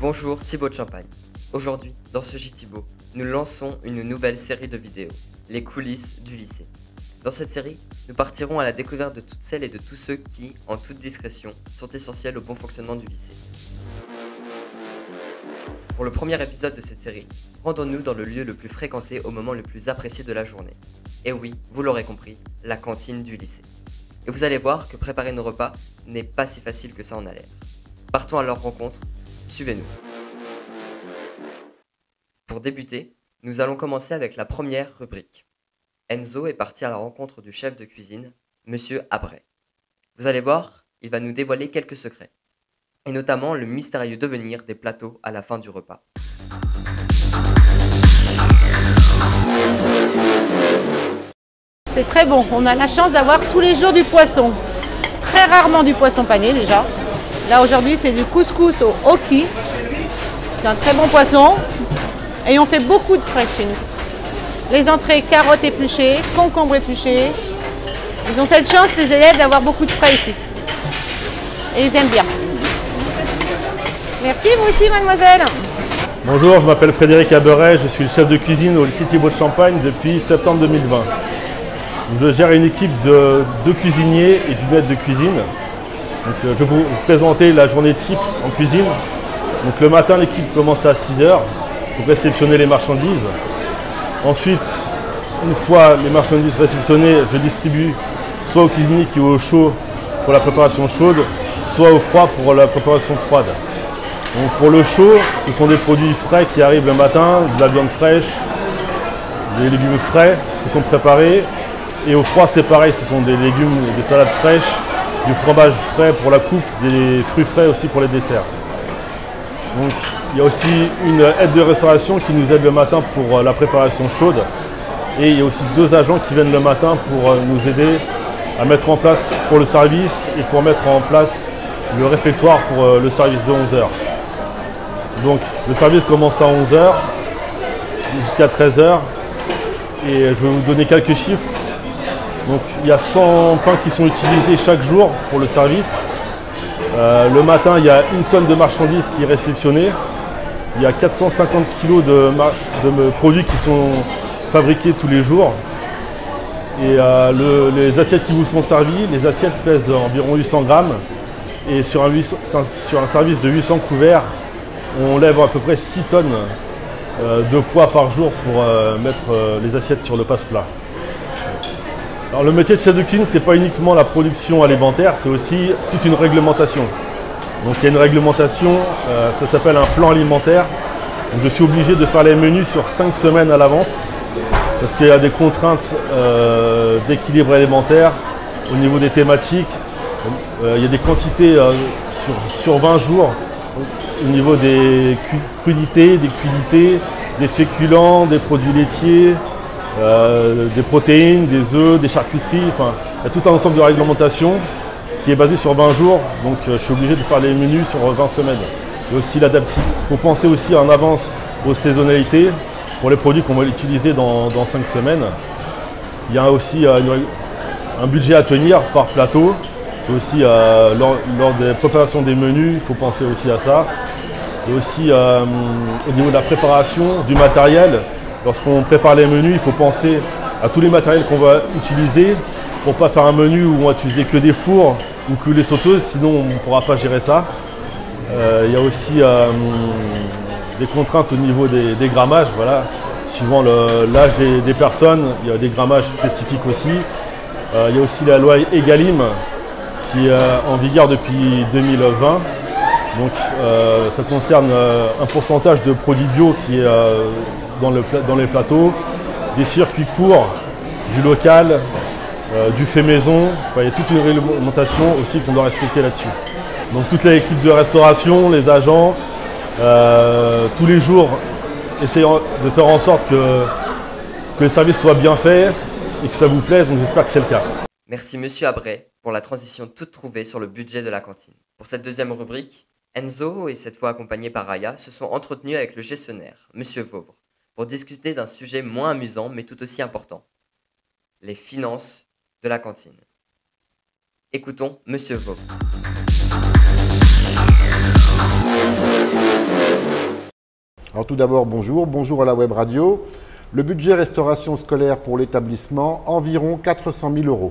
Bonjour, Thibaut de Champagne. Aujourd'hui, dans ce J-Thibaut, nous lançons une nouvelle série de vidéos, les coulisses du lycée. Dans cette série, nous partirons à la découverte de toutes celles et de tous ceux qui, en toute discrétion, sont essentiels au bon fonctionnement du lycée. Pour le premier épisode de cette série, rendons-nous dans le lieu le plus fréquenté au moment le plus apprécié de la journée. Et oui, vous l'aurez compris, la cantine du lycée. Et vous allez voir que préparer nos repas n'est pas si facile que ça en a l'air. Partons à leur rencontre, suivez-nous. Pour débuter, nous allons commencer avec la première rubrique. Enzo est parti à la rencontre du chef de cuisine, Monsieur Abray. Vous allez voir, il va nous dévoiler quelques secrets, et notamment le mystérieux devenir des plateaux à la fin du repas. C'est très bon, on a la chance d'avoir tous les jours du poisson. Très rarement du poisson pané déjà. Là aujourd'hui c'est du couscous au hoki. C'est un très bon poisson. Et on fait beaucoup de frais chez nous. Les entrées, carottes épluchées, concombres épluchés. Ils ont cette chance les élèves d'avoir beaucoup de frais ici. Et ils aiment bien. Merci vous aussi mademoiselle. Bonjour, je m'appelle Frédéric Aberet, je suis le chef de cuisine au lycée Thibaut de Champagne depuis septembre 2020. Je gère une équipe de 2 cuisiniers et d'une aide de cuisine. Donc, je vais vous présenter la journée type en cuisine. Donc, le matin, l'équipe commence à 6 h pour réceptionner les marchandises. Ensuite, une fois les marchandises réceptionnées, je distribue soit aux cuisiniers qui est au chaud pour la préparation chaude, soit au froid pour la préparation froide. Donc, pour le chaud, ce sont des produits frais qui arrivent le matin, de la viande fraîche, des légumes frais qui sont préparés. Et au froid, c'est pareil, ce sont des légumes et des salades fraîches, du fromage frais pour la coupe, des fruits frais aussi pour les desserts. Donc, il y a aussi une aide de restauration qui nous aide le matin pour la préparation chaude. Et il y a aussi 2 agents qui viennent le matin pour nous aider à mettre en place pour le service et pour mettre en place le réfectoire pour le service de 11 h. Donc, le service commence à 11 h jusqu'à 13 h. Et je vais vous donner quelques chiffres. Donc il y a 100 pains qui sont utilisés chaque jour pour le service. Le matin, il y a 1 tonne de marchandises qui est réceptionnée. Il y a 450 kg de produits qui sont fabriqués tous les jours. Et les assiettes qui vous sont servies, les assiettes pèsent environ 800 grammes. Et sur un service de 800 couverts, on lève à peu près 6 tonnes de poids par jour pour mettre les assiettes sur le passe-plat. Alors, le métier de chef de cuisine, ce n'est pas uniquement la production alimentaire, c'est aussi toute une réglementation. Donc il y a une réglementation, ça s'appelle un plan alimentaire. Donc, je suis obligé de faire les menus sur 5 semaines à l'avance parce qu'il y a des contraintes d'équilibre alimentaire au niveau des thématiques. Il y a des quantités sur 20 jours au niveau des crudités, des cudités, des féculents, des produits laitiers. Des protéines, des œufs, des charcuteries, enfin il y a tout un ensemble de réglementation qui est basé sur 20 jours, donc je suis obligé de faire les menus sur 20 semaines. Et aussi l'adapter. Il faut penser aussi en avance aux saisonnalités pour les produits qu'on va utiliser dans 5 semaines. Il y a aussi un budget à tenir par plateau. C'est aussi lors des préparations des menus, il faut penser aussi à ça. Et aussi au niveau de la préparation du matériel. Lorsqu'on prépare les menus, il faut penser à tous les matériels qu'on va utiliser pour ne pas faire un menu où on va utiliser que des fours ou que des sauteuses, sinon on ne pourra pas gérer ça. Il y a aussi des contraintes au niveau des grammages, voilà. Suivant l'âge des personnes, il y a des grammages spécifiques aussi. Il y a aussi la loi Egalim qui est en vigueur depuis 2020. Donc ça concerne un pourcentage de produits bio qui est dans les plateaux, des circuits courts, du local, du fait maison. Enfin, il y a toute une réglementation aussi qu'on doit respecter là-dessus. Donc toute l'équipe de restauration, les agents, tous les jours essayent de faire en sorte que le service soit bien fait et que ça vous plaise, donc j'espère que c'est le cas. Merci Monsieur Abray pour la transition toute trouvée sur le budget de la cantine. Pour cette deuxième rubrique, Enzo, et cette fois accompagné par Raya, se sont entretenus avec le gestionnaire, Monsieur Vauvre, pour discuter d'un sujet moins amusant mais tout aussi important, les finances de la cantine. Écoutons Monsieur Vauvre. Alors tout d'abord, bonjour à la web radio. Le budget restauration scolaire pour l'établissement, environ 400 000 €.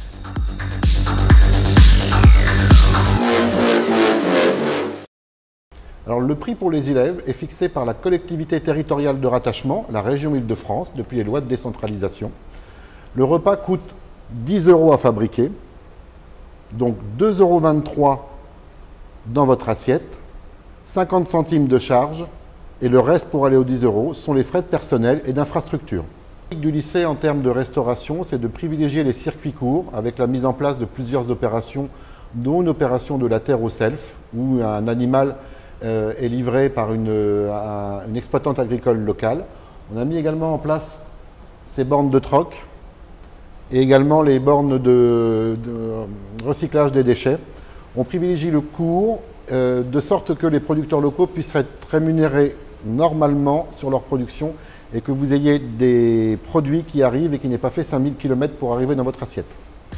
Alors le prix pour les élèves est fixé par la collectivité territoriale de rattachement, la région Île-de-France, depuis les lois de décentralisation. Le repas coûte 10 € à fabriquer, donc 2,23 € dans votre assiette, 50 centimes de charge, et le reste pour aller aux 10 € sont les frais de personnel et d'infrastructure. Le but du lycée en termes de restauration, c'est de privilégier les circuits courts avec la mise en place de plusieurs opérations, dont une opération de la terre au self, où un animal est livré par une exploitante agricole locale. On a mis également en place ces bornes de troc et également les bornes de recyclage des déchets. On privilégie le court de sorte que les producteurs locaux puissent être rémunérés normalement sur leur production et que vous ayez des produits qui arrivent et qui n'aient pas fait 5000 km pour arriver dans votre assiette.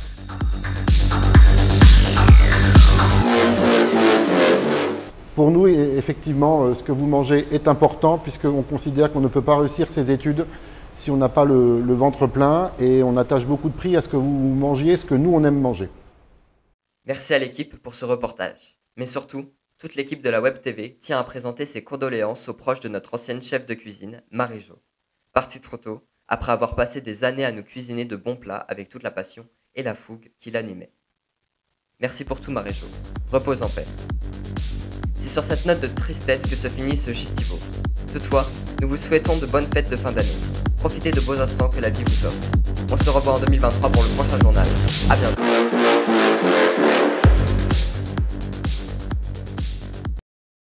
Pour nous, effectivement, ce que vous mangez est important puisqu'on considère qu'on ne peut pas réussir ses études si on n'a pas le ventre plein et on attache beaucoup de prix à ce que vous mangiez, ce que nous on aime manger. Merci à l'équipe pour ce reportage. Mais surtout, toute l'équipe de la Web TV tient à présenter ses condoléances aux proches de notre ancienne chef de cuisine, Marie-Jo, partie trop tôt, après avoir passé des années à nous cuisiner de bons plats avec toute la passion et la fougue qui l'animait. Merci pour tout, Marie-Jo. Repose en paix. C'est sur cette note de tristesse que se finit ce Chitivo. Toutefois, nous vous souhaitons de bonnes fêtes de fin d'année. Profitez de beaux instants que la vie vous offre. On se revoit en 2023 pour le prochain journal. À bientôt.